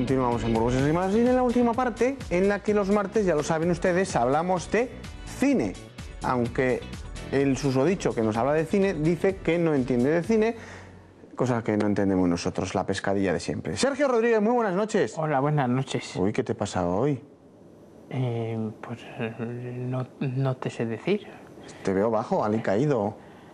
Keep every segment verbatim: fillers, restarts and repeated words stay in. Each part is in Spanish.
Continuamos en Burgos y Más, y en la última parte, en la que los martes, ya lo saben ustedes, hablamos de cine. Aunque el susodicho que nos habla de cine dice que no entiende de cine, cosa que no entendemos nosotros, la pescadilla de siempre. Sergio Rodríguez, muy buenas noches. Hola, buenas noches. Uy, ¿qué te pasa hoy? Eh, pues no, no te sé decir. Te veo bajo, alicaído.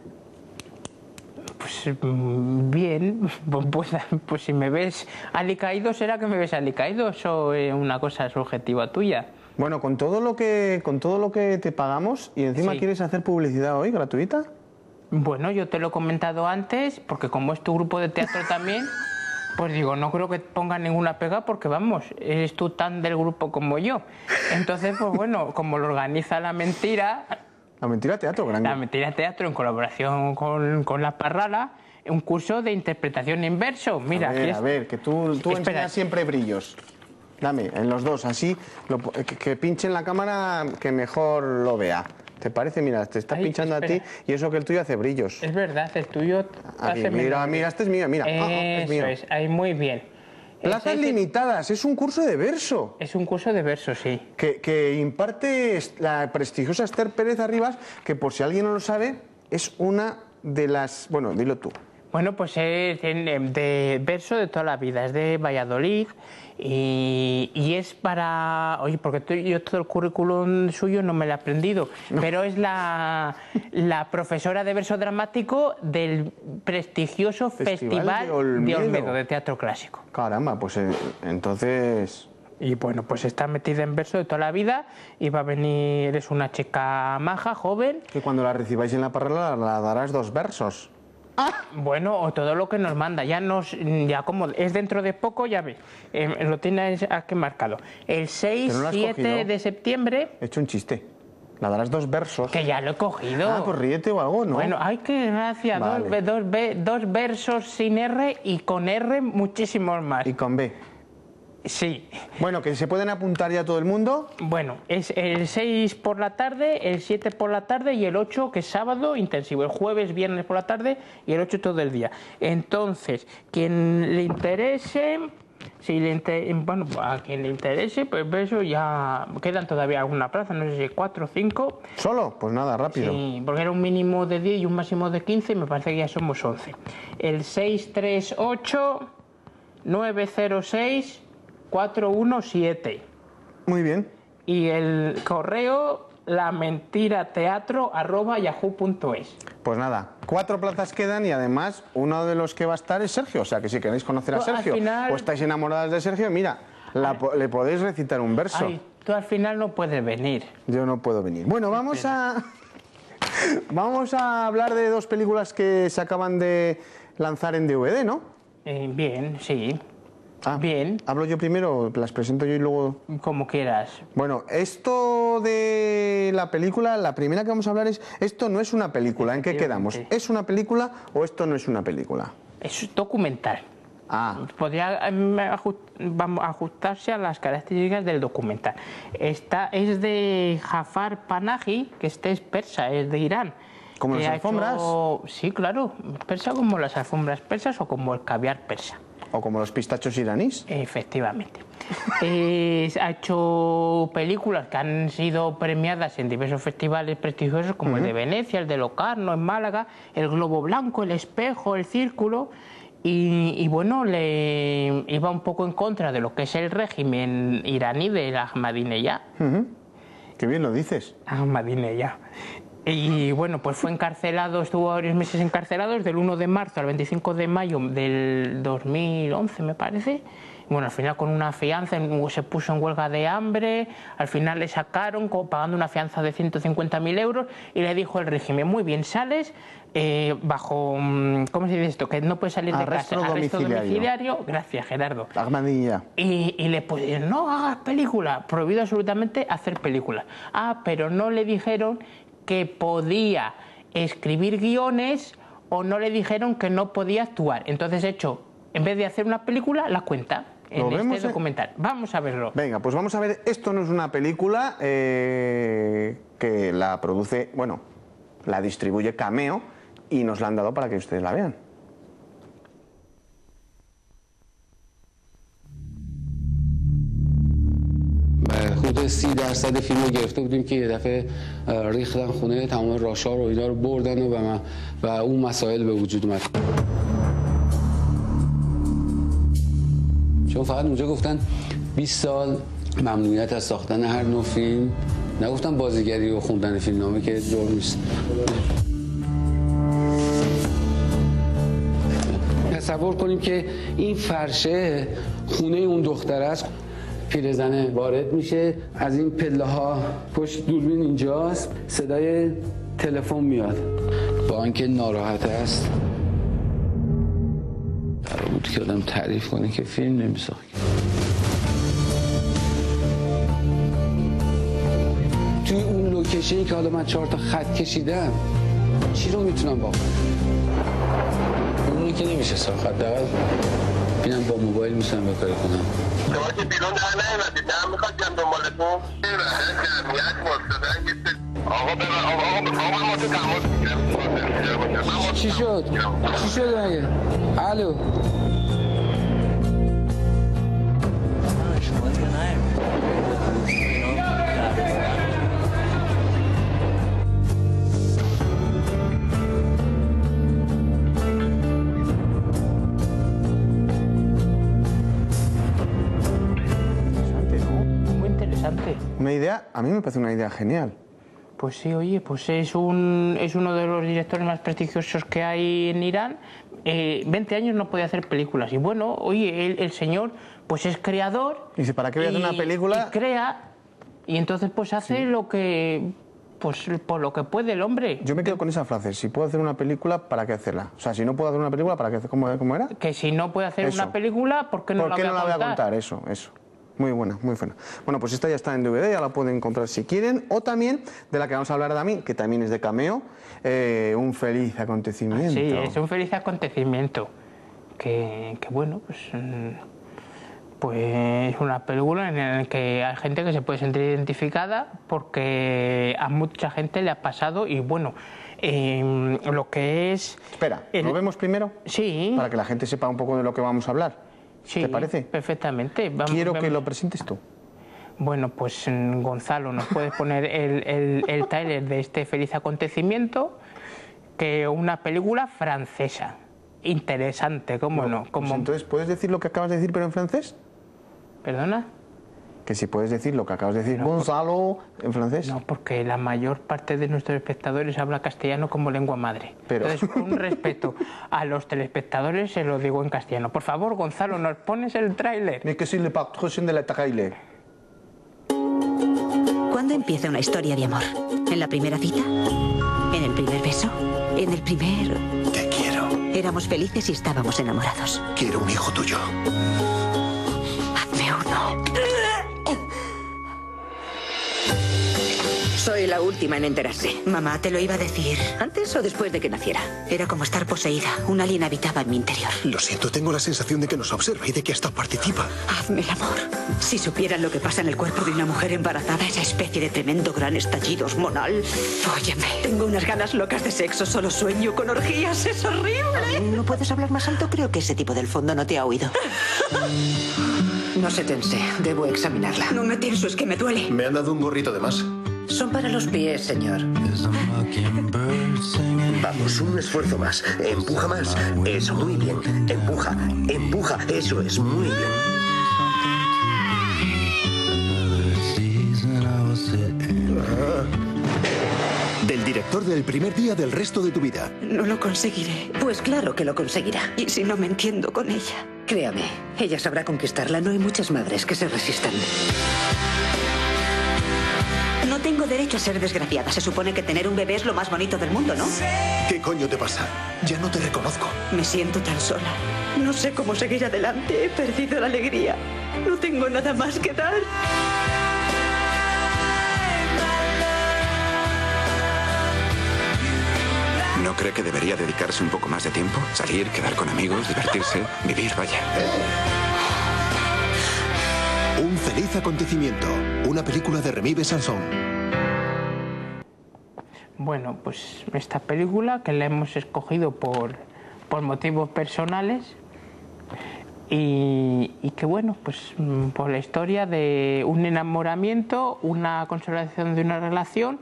Pues bien, pues, pues si me ves alicaído será que me ves alicaído, eso es una cosa subjetiva tuya. Bueno, con todo lo que, con todo lo que te pagamos y encima Sí. ¿Quieres hacer publicidad hoy, gratuita? Bueno, yo te lo he comentado antes, porque como es tu grupo de teatro también, pues digo, no creo que ponga ninguna pega porque vamos, eres tú tan del grupo como yo. Entonces, pues bueno, como lo organiza La Mentira... La Mentira Teatro, gran... La Mentira Teatro, en colaboración con, con La Parrala, un curso de interpretación en verso. Mira, a ver, aquí es... a ver, que tú, tú Espera. enseñas siempre brillos. Dame, en los dos, así, lo, que, que pinche en la cámara que mejor lo vea. ¿Te parece? Mira, te está Ay, pinchando espera. a ti y eso que el tuyo hace brillos. Es verdad, el tuyo Aquí, hace mira, menos. mira, este es mío, mira. Ah, ah, es Eso mío. es, ahí muy bien. Plazas Ese es- limitadas, es un curso de verso. Es un curso de verso, sí. Que, que imparte la prestigiosa Esther Pérez Arribas, que por si alguien no lo sabe, es una de las... Bueno, dilo tú. Bueno, pues es de, de verso de toda la vida, es de Valladolid y, y es para... Oye, porque tú- yo todo el currículum suyo no me lo he aprendido, pero es la, la profesora de verso dramático del prestigioso Festival Festival, de Olmedo. de Olmedo de Teatro Clásico. Caramba, pues eh, entonces... Y bueno, pues está metida en verso de toda la vida y va a venir, es una chica maja, joven. Que cuando la recibáis en la parrala la darás dos versos. Bueno, o todo lo que nos manda, ya nos, ya como es dentro de poco, ya ves, eh, lo tienes aquí marcado. El seis, Pero no lo has siete cogido. de septiembre, He hecho un chiste. La darás dos versos. que ya lo he cogido. Ah, pues ríete o algo, ¿no? Bueno, ay, qué gracia, Vale. dos, ve- dos, ve- dos versos sin R y con R muchísimos más. Y con B. Sí. Bueno, que se pueden apuntar ya todo el mundo. Bueno, es el seis por la tarde, el siete por la tarde y el ocho, que es sábado, intensivo. El jueves, viernes por la tarde y el ocho todo el día. Entonces, quien le interese, si le inter- bueno, a quien le interese, pues eso ya quedan todavía alguna plaza, no sé si cuatro o cinco. ¿Solo? Pues nada, rápido. Sí, porque era un mínimo de diez y un máximo de quince, y me parece que ya somos once. El seis tres ocho nueve cero seis cuatro uno siete. Muy bien. Y el correo lamentirateatro arroba yahoo punto es. Pues nada, cuatro plazas quedan y además uno de los que va a estar es Sergio. O sea que si queréis conocer a Pues, al Sergio final- o estáis enamoradas de Sergio, mira, la po- le podéis recitar un verso. Ay, tú al final no puedes venir. Yo no puedo venir. Bueno, vamos a... vamos a hablar de dos películas que se acaban de lanzar en D V D, ¿no? Eh, bien, sí. Ah, Bien, ¿hablo yo primero? ¿Las presento yo y luego...? como quieras. Bueno, esto de la película, la primera que vamos a hablar es... Esto no es una película, ¿en qué quedamos? Efectivamente. ¿Es una película o esto no es una película? Es documental. Ah, Podría em, aju- vamos, ajustarse a las características del documental. Esta es de Jafar Panahi, que este es persa, es de Irán. ¿Como que las ha alfombras? hecho- Sí, claro, persa como las alfombras persas o como el caviar persa. o como los pistachos iraníes. Efectivamente. Eh, ha hecho películas que han sido premiadas en diversos festivales prestigiosos como el de Venecia, el de Locarno, en Málaga, el Globo Blanco, el Espejo, el Círculo. Y, y bueno, le iba un poco en contra de lo que es el régimen iraní de Ahmadinejad. Ujú. Qué bien lo dices. Ahmadinejad. Y bueno, pues fue encarcelado, estuvo varios meses encarcelado, del uno de marzo al veinticinco de mayo del dos mil once, me parece. Bueno, al final con una fianza, se puso en huelga de hambre, al final le sacaron co- pagando una fianza de ciento cincuenta mil euros y le dijo el régimen, muy bien, sales eh, bajo, mm, ¿cómo se dice esto? Que no puedes salir de Arresto casa. Arresto domiciliario. domiciliario. Gracias, Gerardo. Ahmadinejad. Y, y le pusieron, no hagas película, prohibido absolutamente hacer películas. Ah, pero no le dijeron que podía escribir guiones o no le dijeron que no podía actuar. Entonces, hecho, en vez de hacer una película, la cuenta en ¿Lo vemos, este eh? documental. Vamos a verlo. Venga, pues vamos a ver. Esto no es una película eh, que la produce, bueno, la distribuye Cameo y nos la han dado para que ustedes la vean. حدود سی درصد فیلم رو گرفته بودیم که یه دفعه ریختن خونه تمام راشا رو اینا رو بردن و, و, و اون مسائل به وجود اومد. چون فقط اونجا گفتن بیست سال ممنوعیت از ساختن هر نوع فیلم، نگفتن بازیگری و خوندن فیلمنامه که جرم نیست. تصور کنیم که این فرشه خونه اون دختر است. پیرزنه وارد میشه، از این پله ها پشت دوربین اینجاست، صدای تلفن میاد. با اینکه ناراحت است قرار بود که آدم تعریف کنه که فیلم نمیساخت. توی اون لوکیشنی که حالا من چهار تا خط کشیدم چی رو میتونم واقعا؟ اونو که نمیشه ساخت، حداقل اینم با موبایل میتونم بکاری کنم. شما که بیرون در نیومدید، نه میخواد جمع دنبالتون جمعیت واسدن. آقا به من آقا آقا ما تو تماس میگیرم. چی شد؟ چی شد مگه؟ الو شما دیگه نه Una idea, a mí me parece una idea genial. Pues sí, oye, pues es, un, es uno de los directores más prestigiosos que hay en Irán. Eh, veinte años no podía hacer películas. Y bueno, oye, el, el señor pues es creador. Y dice, ¿para qué voy a hacer una película? Y crea, y entonces pues hace sí. lo que... Pues por lo que puede el hombre. Yo me quedo con esa frase, si puedo hacer una película, ¿para qué hacerla? O sea, si no puedo hacer una película, ¿para qué hacer? ¿Cómo, cómo era? Que si no puede hacer eso. una película, ¿por qué no, ¿Por la, qué voy no la voy a contar? Eso, eso. Muy buena, muy buena. Bueno, pues esta ya está en D V D, ya la pueden encontrar si quieren. O también, de la que vamos a hablar también, que también es de cameo, eh, Un feliz acontecimiento. Sí, es un feliz acontecimiento. Que, que bueno, pues... Pues es una película en la que hay gente que se puede sentir identificada porque a mucha gente le ha pasado y bueno, eh, lo que es... Espera, el... ¿lo vemos primero? Sí. Para que la gente sepa un poco de lo que vamos a hablar. Sí, ¿Te parece? Perfectamente. Vamos, Quiero vamos. que lo presentes tú. Bueno, pues Gonzalo, ¿nos puedes poner el, el, el tráiler de este feliz acontecimiento? Que es una película francesa. Interesante, ¿cómo no? no? Como... Pues entonces, ¿puedes decir lo que acabas de decir pero en francés? ¿Perdona? Que si puedes decir lo que acabas de decir, no, Gonzalo, en francés. No, porque la mayor parte de nuestros espectadores habla castellano como lengua madre. Pero... Entonces, con respeto a los telespectadores, se lo digo en castellano. Por favor, Gonzalo, ¿nos pones el tráiler? Ni que si le patrocine de la tráiler. ¿Cuándo empieza una historia de amor? ¿En la primera cita? ¿En el primer beso? ¿En el primer...? Te quiero. Éramos felices y estábamos enamorados. Quiero un hijo tuyo. Hazme uno. Soy la última en enterarse. Mamá, te lo iba a decir. ¿Antes o después de que naciera? Era como estar poseída. Un alien habitaba en mi interior. Lo siento, tengo la sensación de que nos observa y de que hasta participa. Hazme el amor. Si supieran lo que pasa en el cuerpo de una mujer embarazada, esa especie de tremendo gran estallido hormonal. Óyeme, tengo unas ganas locas de sexo. Solo sueño con orgías. Es horrible. ¿No puedes hablar más alto? Creo que ese tipo del fondo no te ha oído. No se tense. Debo examinarla. No me tenso, es que me duele. Me han dado un gorrito de más. Son para los pies, señor. Vamos, un esfuerzo más. Empuja más. Eso, muy bien. Empuja, empuja. Eso es, muy bien. Del director del primer día del resto de tu vida. No lo conseguiré. Pues claro que lo conseguirá. ¿Y si no me entiendo con ella? Créame, ella sabrá conquistarla. No hay muchas madres que se resistan. No tengo derecho a ser desgraciada. Se supone que tener un bebé es lo más bonito del mundo, ¿no? ¿Qué coño te pasa? Ya no te reconozco. Me siento tan sola. No sé cómo seguir adelante. He perdido la alegría. No tengo nada más que dar. ¿No cree que debería dedicarse un poco más de tiempo? Salir, quedar con amigos, divertirse, vivir, vaya. Un feliz acontecimiento. Una película de Remy Besançon. Bueno, pues esta película que la hemos escogido por, por motivos personales Y, y que bueno, pues por la historia de un enamoramiento, una consolidación de una relación,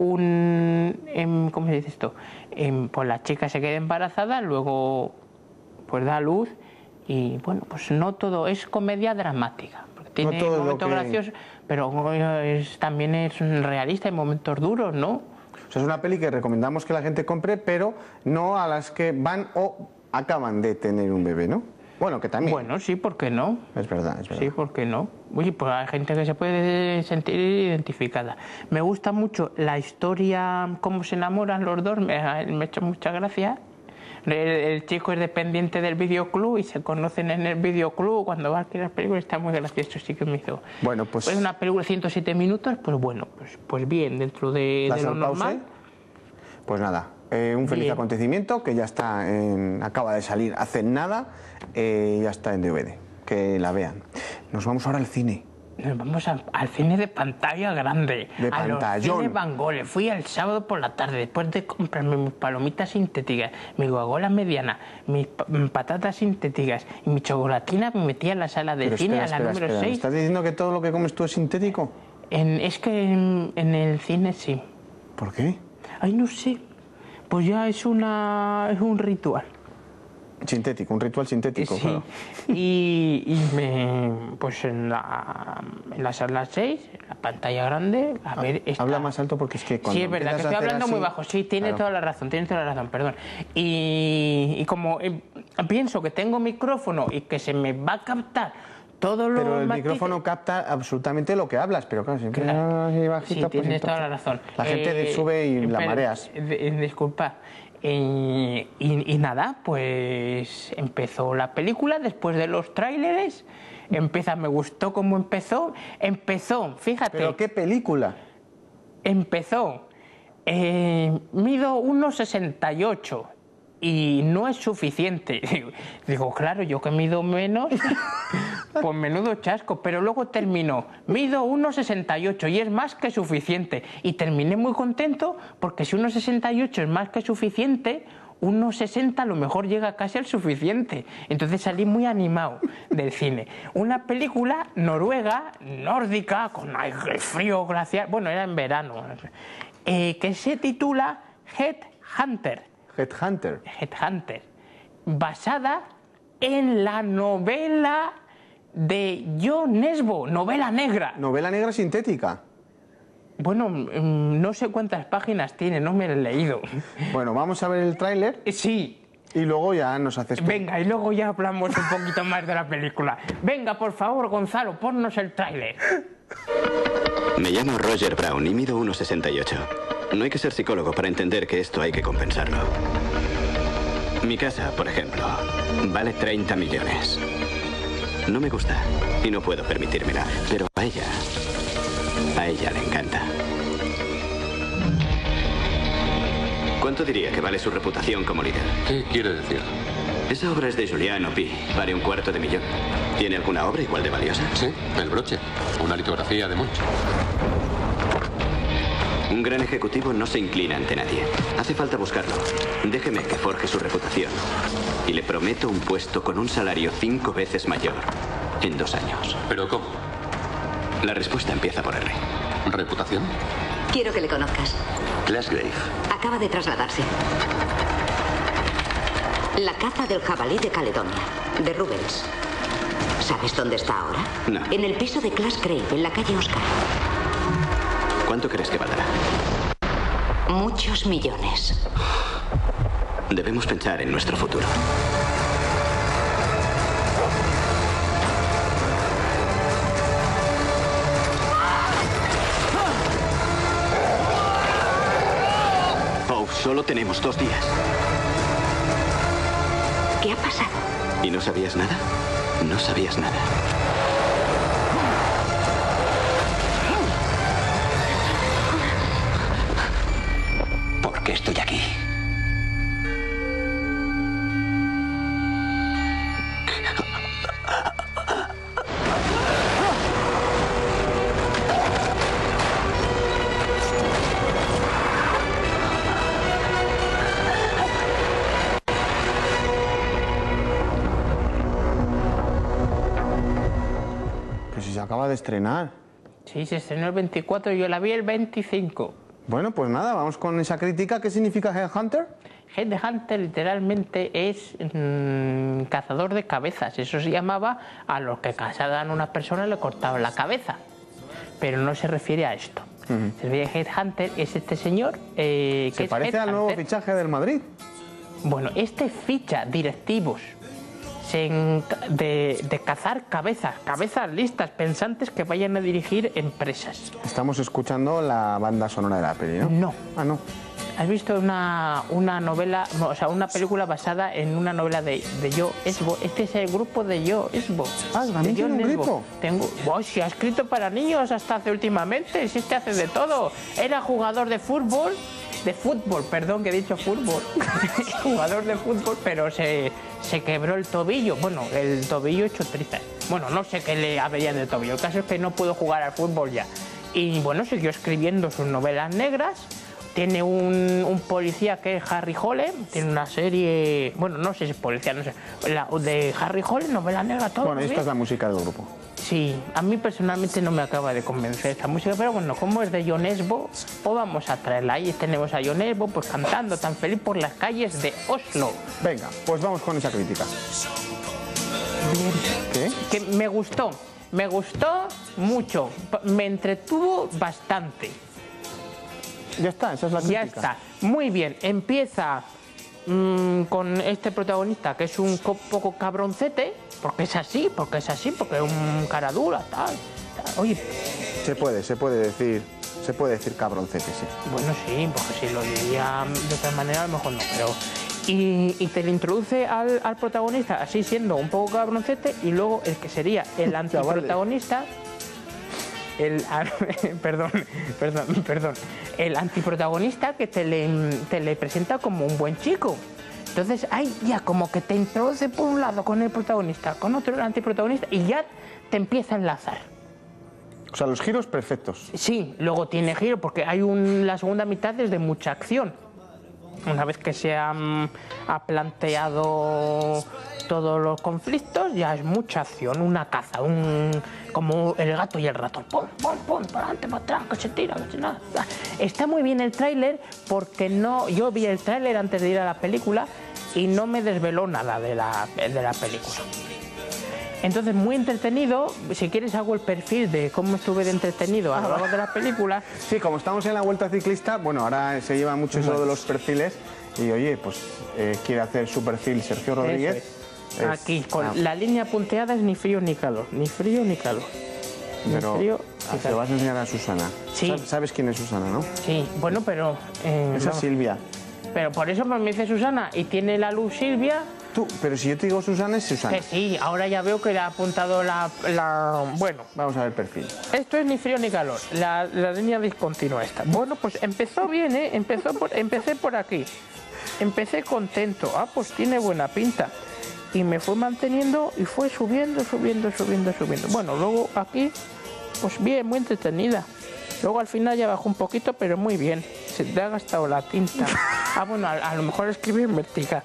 un... Em, ¿cómo se dice esto? Em, pues la chica se queda embarazada, luego pues da a luz y bueno, pues no todo es comedia dramática. Porque tiene no momentos que... graciosos, pero es, también es realista, hay momentos duros, ¿no? O sea, es una peli que recomendamos que la gente compre, pero no a las que van o acaban de tener un bebé, ¿no? Bueno, que también. Bueno, sí, ¿por qué no? Es verdad, es verdad. Sí, ¿por qué no? Uy, pues hay gente que se puede sentir identificada. Me gusta mucho la historia, cómo se enamoran los dos, me, me ha hecho mucha gracia. El, el chico es dependiente del videoclub y se conocen en el videoclub cuando va a alquilar películas, está muy gracioso, sí que me hizo. Bueno, pues... Pues una película de ciento siete minutos, pues bueno, pues, pues bien, dentro de, de lo normal. Pues nada, eh, un feliz bien. acontecimiento que ya está, en, acaba de salir hace nada, eh, ya está en D V D, que la vean. Nos vamos ahora al cine. Nos vamos a, al cine de pantalla grande, de a pantallón. los cines Van Gogh. Fui el sábado por la tarde después de comprarme mis palomitas sintéticas, mi Coca-Cola mediana, mis patatas sintéticas y mi chocolatina. Me metí en la sala de Pero cine espera, a la espera, número espera. seis. ¿Estás diciendo que todo lo que comes tú es sintético? En, es que en, en el cine sí. ¿Por qué? Ay, no sé. Pues ya es una es un ritual. Sintético, un ritual sintético, sí. Claro. Y, y me, pues en la, en la sala seis, en la pantalla grande, a ver... Esta... Habla más alto porque es que cuando Sí, es verdad, que estoy hablando así... muy bajo. Sí, tiene claro. toda la razón, tiene toda la razón, perdón. Y, y como eh, pienso que tengo micrófono y que se me va a captar todo lo... Pero el matices... micrófono capta absolutamente lo que hablas, pero claro, siempre claro. así bajito... Sí, tienes pues, toda la razón. La gente eh, sube y pero, la mareas. Eh, disculpa. Eh, y, y nada, pues empezó la película después de los tráileres. Empieza, me gustó cómo empezó. Empezó, fíjate. ¿Pero qué película? Empezó. Eh, mido uno sesenta y ocho y no es suficiente. Digo, claro, yo que mido menos, pues menudo chasco. Pero luego terminó, mido uno sesenta y ocho y es más que suficiente. Y terminé muy contento porque si uno sesenta y ocho es más que suficiente, uno sesenta a lo mejor llega casi al suficiente. Entonces salí muy animado del cine. Una película noruega, nórdica, con el frío glacial, bueno, era en verano, eh, que se titula Headhunter. Headhunter. Headhunter, basada en la novela de Jo Nesbø, novela negra. Novela negra sintética. Bueno, no sé cuántas páginas tiene, no me lo he leído. Bueno, vamos a ver el tráiler. Sí. Y luego ya nos haces... Venga, y luego ya hablamos un poquito más de la película. Venga, por favor, Gonzalo, ponnos el tráiler. Me llamo Roger Brown y mido uno sesenta y ocho. No hay que ser psicólogo para entender que esto hay que compensarlo. Mi casa, por ejemplo, vale treinta millones. No me gusta y no puedo permitírmela, pero a ella, a ella le encanta. ¿Cuánto diría que vale su reputación como líder? ¿Qué quiere decir? Esa obra es de Julian Opie, vale un cuarto de millón. ¿Tiene alguna obra igual de valiosa? Sí, El broche, una litografía de Munch. Un gran ejecutivo no se inclina ante nadie. Hace falta buscarlo. Déjeme que forje su reputación. Y le prometo un puesto con un salario cinco veces mayor en dos años. ¿Pero cómo? La respuesta empieza por R. ¿Reputación? Quiero que le conozcas. Clasgrave. Acaba de trasladarse. La caza del jabalí de Caledonia, de Rubens. ¿Sabes dónde está ahora? No. En el piso de Clasgrave, en la calle Oscar. ¿Cuánto crees que valdrá? Muchos millones. Debemos pensar en nuestro futuro. Oh, solo tenemos dos días. ¿Qué ha pasado? ¿Y no sabías nada? No sabías nada. ¿Por qué estoy aquí? acaba de estrenar. Sí, se estrenó el veinticuatro y yo la vi el veinticinco. Bueno, pues nada, vamos con esa crítica. ¿Qué significa Headhunter? Headhunter literalmente es mmm, cazador de cabezas. Eso se llamaba a los que cazaban a una persona y le cortaban la cabeza. Pero no se refiere a esto. Uh-huh. Se refiere a Headhunter, es este señor eh, que ¿Se es parece al nuevo fichaje del Madrid? Bueno, este ficha directivos de, de cazar cabezas, cabezas listas, pensantes que vayan a dirigir empresas. Estamos escuchando la banda sonora de la peli, ¿no? No. Ah, no. ¿Has visto una, una novela, o sea, una película basada en una novela de, de Joe Esbo? Este es el grupo de Joe Esbo. Ah, ¿también tiene un grupo? Tengo, oh, si ha escrito para niños hasta hace últimamente, si este hace de todo. Era jugador de fútbol, de fútbol, perdón, que he dicho fútbol. Jugador de fútbol, pero se, se quebró el tobillo. Bueno, el tobillo hecho trizas. Bueno, no sé qué le averían del tobillo. El caso es que no pudo jugar al fútbol ya. Y bueno, siguió escribiendo sus novelas negras. Tiene un, un policía que es Harry Hole, tiene una serie, bueno, no sé si es policía, no sé, la, de Harry Hole, novela negra, todo. Bueno, esta es la música del grupo. Sí, a mí personalmente no me acaba de convencer esta música, pero bueno, como es de Jon Esbo, pues vamos a traerla. Ahí tenemos a Jon Esbo pues cantando tan feliz por las calles de Oslo. Venga, pues vamos con esa crítica. Bien. ¿Qué? Que me gustó, me gustó mucho, me entretuvo bastante. Ya está, esa es la crítica. Ya está, muy bien. Empieza mmm, con este protagonista que es un poco cabroncete, porque es así, porque es así, porque es un cara dura, tal, tal. Oye, se puede, se puede decir, se puede decir cabroncete, sí. Bueno, sí, porque si lo diría de otra manera a lo mejor no, pero... Y, y te le introduce al, al protagonista así siendo un poco cabroncete y luego el que sería el antiprotagonista... El, perdón, perdón, perdón. El antiprotagonista que te le, te le presenta como un buen chico. Entonces, ahí ya como que te introduce por un lado con el protagonista, con otro el antiprotagonista y ya te empieza a enlazar. O sea, los giros perfectos. Sí, luego tiene giro porque hay un, la segunda mitad es de mucha acción. Una vez que se han, ha planteado todos los conflictos, ya es mucha acción, una caza, un como el gato y el ratón. Pum, pum, pum, para adelante, para atrás, que se tira, que se nada. Está muy bien el tráiler porque no, yo vi el tráiler antes de ir a la película y no me desveló nada de la, de la película. Entonces, muy entretenido. Si quieres hago el perfil de cómo estuve de entretenido a lo largo de la película. Sí, como estamos en la Vuelta Ciclista, bueno, ahora se lleva mucho eso de los perfiles y oye, pues eh, quiere hacer su perfil Sergio Rodríguez. Es. Es, Aquí, con ah. la línea punteada es ni frío ni calor, ni frío ni calor. Pero ni frío, ni se lo vas a enseñar a Susana. Sí. ¿Sabes quién es Susana, no? Sí, bueno, pero... Eh, Esa es Silvia. Pero por eso me dice Susana y tiene la luz Silvia... Tú, pero si yo te digo Susana, es Susana. Que sí, ahora ya veo que le ha apuntado la... la bueno. Vamos a ver el perfil. Esto es ni frío ni calor, la, la línea discontinua esta. Bueno, pues empezó bien, ¿eh? Empezó por, empecé por aquí. Empecé contento. Ah, pues tiene buena pinta. Y me fue manteniendo y fue subiendo, subiendo, subiendo, subiendo. Bueno, luego aquí, pues bien, muy entretenida. Luego al final ya bajó un poquito, pero muy bien. Se te ha gastado la tinta. Ah, bueno, a, a lo mejor escribí en vertical.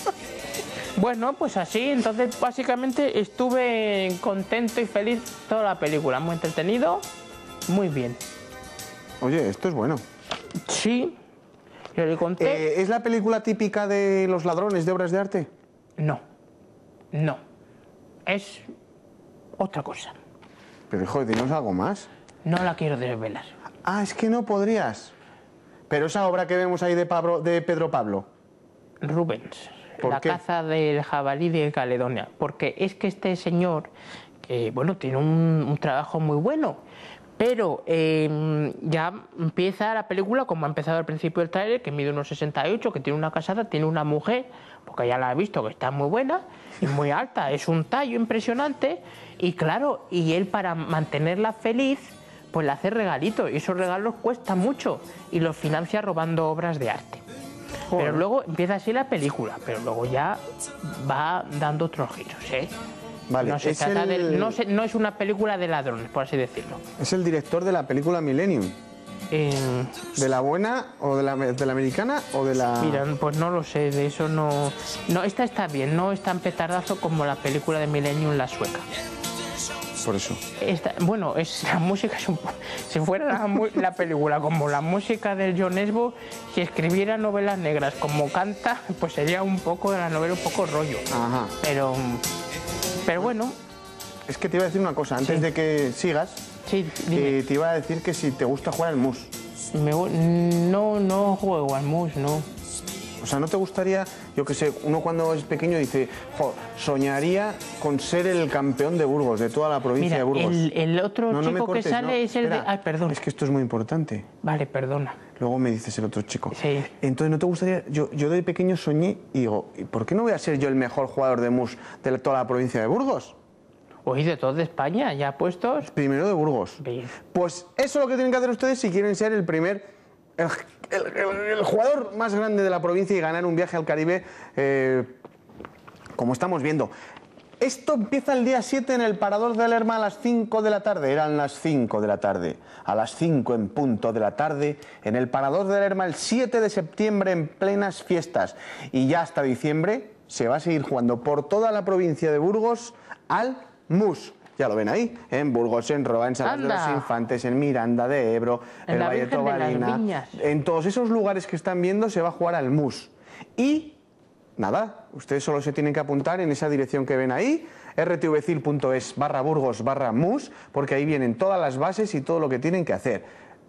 Bueno, pues así, entonces básicamente estuve contento y feliz toda la película, muy entretenido, muy bien. Oye, esto es bueno. Sí, yo le conté... Eh, ¿Es la película típica de los ladrones de obras de arte? No, no, es otra cosa. Pero hijo, dinos algo más. No la quiero desvelar. Ah, es que no podrías. Pero esa obra que vemos ahí de, Pablo, de Pedro Pablo. Rubens. La qué? caza del jabalí de Caledonia, porque es que este señor, que bueno, tiene un, un trabajo muy bueno, pero eh, ya empieza la película como ha empezado al principio del tráiler, que mide unos sesenta y ocho, que tiene una casada, tiene una mujer, porque ya la he visto, que está muy buena y muy alta, es un tallo impresionante, y claro, y él para mantenerla feliz, pues le hace regalitos, y esos regalos cuestan mucho, y los financia robando obras de arte. Pero luego empieza así la película, pero luego ya va dando otros giros, ¿eh? Vale, no, se es trata el... de, no, se, no es una película de ladrones, por así decirlo. Es el director de la película Millennium. Eh... ¿De la buena o de la, de la americana o de la...? Mira, pues no lo sé, de eso no... No, esta está bien, no es tan petardazo como la película de Millennium, la sueca. por eso. Esta, bueno, es, la música es un po- si fuera la, la película como la música del John Esbo, si escribiera novelas negras como canta, pues sería un poco de la novela, un poco rollo. Ajá. Pero, pero bueno. Es que te iba a decir una cosa, antes Sí. de que sigas, Sí, dime. eh, te iba a decir que si te gusta jugar al mus. Me gu- no, no juego al mus, no. O sea, ¿no te gustaría, yo que sé, uno cuando es pequeño dice, jo, soñaría con ser el campeón de Burgos, de toda la provincia Mira, de Burgos? el, el otro No, no me chico cortes, que sale no, es el espera. de... Ah, perdón. Es que esto es muy importante. Vale, perdona. Luego me dices el otro chico. Sí. Entonces, ¿no te gustaría? Yo, yo de pequeño soñé y digo, ¿y por qué no voy a ser yo el mejor jugador de mus de toda la provincia de Burgos? Oye, de todo España, ya puestos. Primero de Burgos. Bien. Pues eso es lo que tienen que hacer ustedes si quieren ser el primer... El, el- el- el jugador más grande de la provincia y ganar un viaje al Caribe, eh, como estamos viendo. Esto empieza el día siete en el Parador de Lerma a las cinco de la tarde. Eran las cinco de la tarde. A las cinco en punto de la tarde en el Parador de Lerma el siete de septiembre en plenas fiestas. Y ya hasta diciembre se va a seguir jugando por toda la provincia de Burgos al mus. Ya lo ven ahí, en Burgos, en Roa, en Salas de los Anda. Infantes, en Miranda de Ebro, En el la Valle de Virgen de las Tobalina. Viñas. En todos esos lugares que están viendo se va a jugar al mus. Y nada, ustedes solo se tienen que apuntar en esa dirección que ven ahí, rtvcil.es barra burgos barra mus, porque ahí vienen todas las bases y todo lo que tienen que hacer.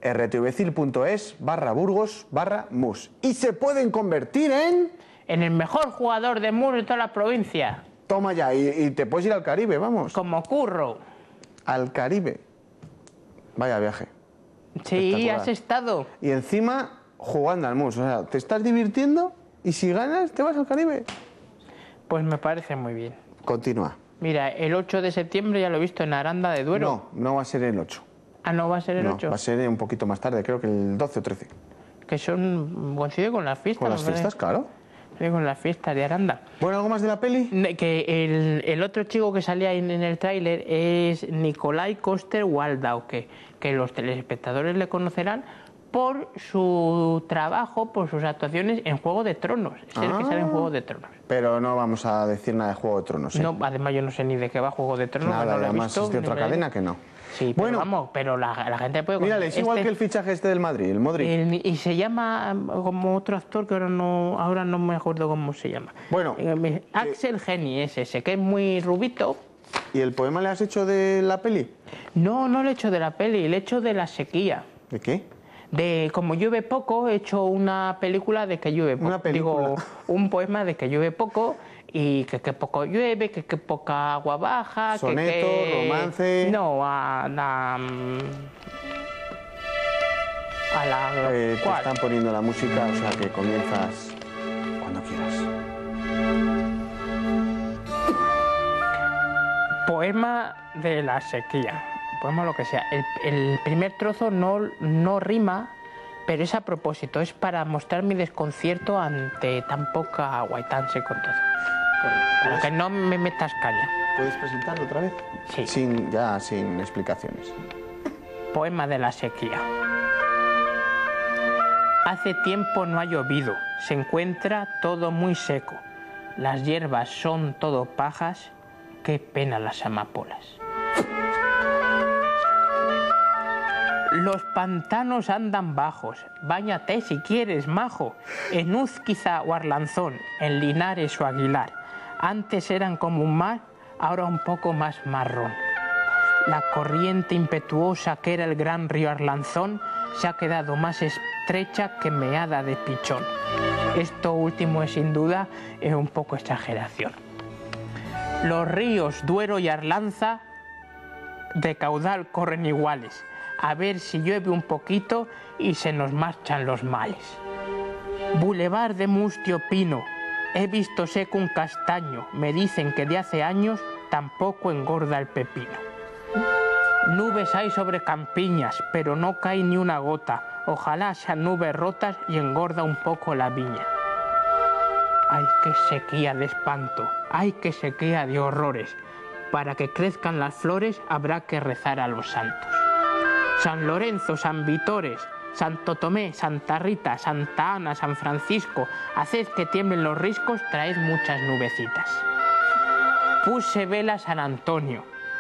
rtvcil.es barra burgos barra mus. Y se pueden convertir en... En el mejor jugador de mus de toda la provincia. Toma ya, y, y te puedes ir al Caribe, vamos. Como Curro. Al Caribe. Vaya viaje. Sí, Espectacular. has estado. Y encima jugando al mus. O sea, te estás divirtiendo y si ganas te vas al Caribe. Pues me parece muy bien. Continúa. Mira, el ocho de septiembre ya lo he visto en Aranda de Duero. No, no va a ser el ocho. Ah, ¿no va a ser el No, ocho? va a ser un poquito más tarde, creo que el doce o trece. Que son... coincide con las fiestas. Con las me parece. fiestas, claro. Sí, con las fiestas de Aranda. Bueno, ¿algo más de la peli? Ne- Que el, el otro chico que salía en, en el tráiler es Nikolai Coster-Waldau, que, que los telespectadores le conocerán por su trabajo, por sus actuaciones en Juego de Tronos. Es el que Ah. sale en Juego de Tronos. Pero no vamos a decir nada de Juego de Tronos, ¿eh? No, además yo no sé ni de qué va Juego de Tronos. Nada, no lo he además visto, es de ni otra me- cadena que no. Sí, pero Bueno. vamos, pero la, la gente puede... Mírale, es igual este- que el fichaje este del Madrid, el Modric. el- y se llama como otro actor que ahora no, ahora no me acuerdo cómo se llama. Bueno, Eh, me- Axel Geni es ese, que es muy rubito. ¿Y el poema le has hecho de la peli? No, no le he hecho de la peli, le he hecho de la sequía. ¿De qué? De como llueve poco, he hecho una película de que llueve poco. Una película. Digo, un poema de que llueve poco y que, que poco llueve, que, que poca agua baja. Soneto, que, que- romance. No, a la. mm, A la. Eh, te ¿cuál? están poniendo la música, o sea que comienzas cuando quieras. Poema de la sequía. Poema lo que sea. El, el primer trozo no, no rima, pero es a propósito. Es para mostrar mi desconcierto ante tan poca agua y tan seco todo. Para que no me metas caña. ¿Puedes presentarlo otra vez? Sí. Sin, ya sin explicaciones. Poema de la sequía. Hace tiempo no ha llovido, se encuentra todo muy seco. Las hierbas son todo pajas, qué pena las amapolas. Los pantanos andan bajos, báñate si quieres, majo, en Uzquiza o Arlanzón, en Linares o Aguilar. Antes eran como un mar, ahora un poco más marrón. La corriente impetuosa que era el gran río Arlanzón se ha quedado más estrecha que meada de pichón. Esto último es sin duda eh, un poco exageración. Los ríos Duero y Arlanza de caudal corren iguales. A ver si llueve un poquito y se nos marchan los males. Boulevard de Mustio Pino, he visto seco un castaño, me dicen que de hace años tampoco engorda el pepino. Nubes hay sobre campiñas, pero no cae ni una gota. Ojalá sean nubes rotas y engorda un poco la viña. ¡Ay, qué sequía de espanto! ¡Ay, qué sequía de horrores! Para que crezcan las flores habrá que rezar a los santos. San Lorenzo, San Vitores, Santo Tomé, Santa Rita, Santa Ana, San Francisco, haced que tiemblen los riscos, traed muchas nubecitas. Puse vela a San Antonio,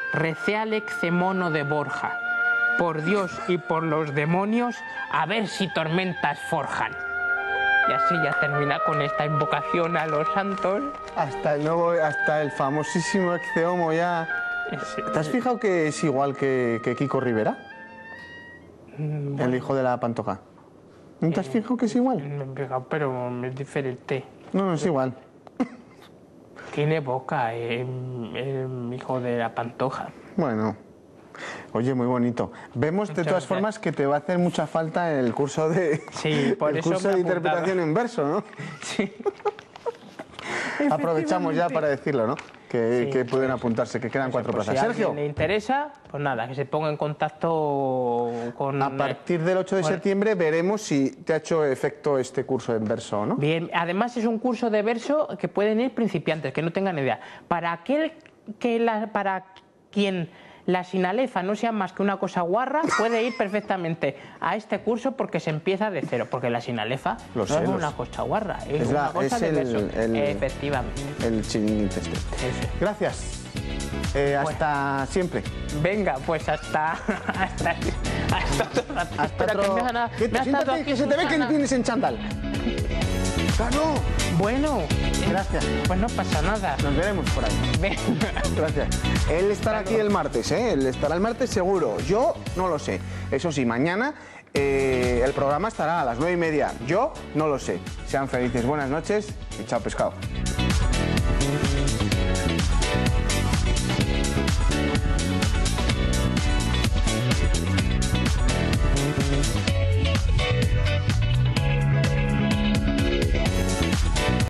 Recéale Czemono de Borja. Por Dios y por los demonios, a ver si tormentas forjan. Y así ya termina con esta invocación a los santos. Hasta el nuevo, hasta el famosísimo Ecce-Homo ya. Sí. ¿Te has fijado que es igual que, que Kiko Rivera? Mm, bueno. El hijo de la Pantoja. ¿No te has fijado que es igual? Me he fijado, pero es diferente. No, no es igual. Tiene boca, eh, el hijo de la Pantoja. Bueno. Oye, muy bonito. Vemos de todas formas que te va a hacer mucha falta el curso de, sí, por el eso curso de interpretación en verso, ¿no? Sí. Aprovechamos ya para decirlo, ¿no? Que, sí, que pueden pues, apuntarse, que quedan pues, cuatro pues, plazas. Si Sergio. a alguien le interesa, pues nada, que se ponga en contacto con... A partir del ocho de bueno. septiembre veremos si te ha hecho efecto este curso en verso, ¿no? Bien, además es un curso de verso que pueden ir principiantes, que no tengan idea. Para aquel que la, para quien la sinalefa no sea más que una cosa guarra, puede ir perfectamente a este curso porque se empieza de cero, porque la sinalefa Lo no sé, es lo una sé. cosa guarra, es, Es una la- cosa es de el- verso. el- Efectivamente. El chiringuito este. Eso. Gracias. Eh, hasta siempre. Venga, pues hasta hasta hasta otro rato. Hasta Espera, otro... que me han- ¿Qué? me ha Siéntate, estado aquí que se te ve que Susana. no tienes en chándal. ¡Claro! Bueno, Gracias. pues no pasa nada. Nos veremos por ahí. Venga. Gracias. Él estará aquí el martes, ¿eh? Él estará el martes seguro. Yo no lo sé. Eso sí, mañana eh, el programa estará a las nueve y media. Yo no lo sé. Sean felices. Buenas noches y chao pescado.